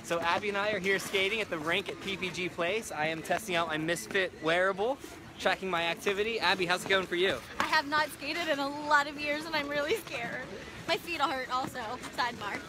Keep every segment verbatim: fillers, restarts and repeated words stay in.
So Abby and I are here skating at the rink at P P G Place. I am testing out my Misfit wearable, tracking my activity. Abby, how's it going for you? I have not skated in a lot of years and I'm really scared. My feet will hurt also, sidebar.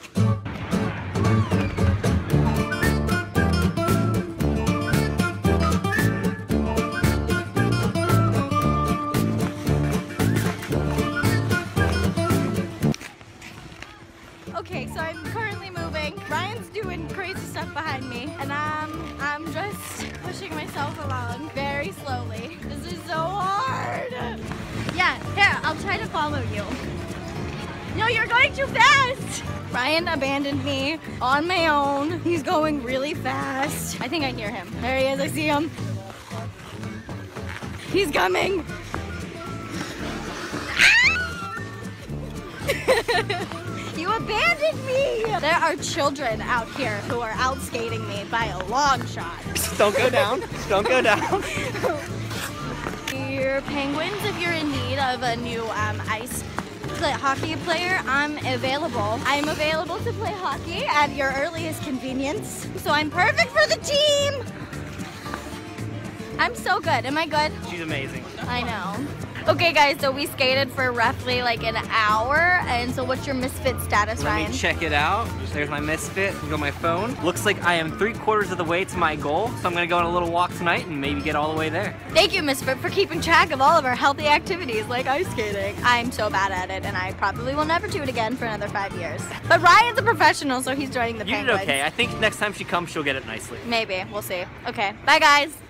Okay, so I'm currently moving. Ryan's doing crazy stuff behind me, and um, I'm just pushing myself along very slowly. This is so hard. Yeah, here, I'll try to follow you. No, you're going too fast. Ryan abandoned me on my own. He's going really fast. I think I hear him. There he is, I see him. He's coming. You abandoned me! There are children out here who are out skating me by a long shot. Don't go down. Don't go down. Dear Penguins, if you're in need of a new um, ice play hockey player, I'm available. I'm available to play hockey at your earliest convenience. So I'm perfect for the team! I'm so good. Am I good? She's amazing. I know. Okay guys, so we skated for roughly like an hour, and so what's your Misfit status, Let Ryan? me check it out. There's my Misfit. Go on my phone. Looks like I am three quarters of the way to my goal, so I'm gonna go on a little walk tonight and maybe get all the way there. Thank you, Misfit, for keeping track of all of our healthy activities like ice skating. I'm so bad at it, and I probably will never do it again for another five years. But Ryan's a professional, so he's joining the You did Penguins. okay. I think next time she comes, she'll get it nicely. Maybe. We'll see. Okay. Bye, guys.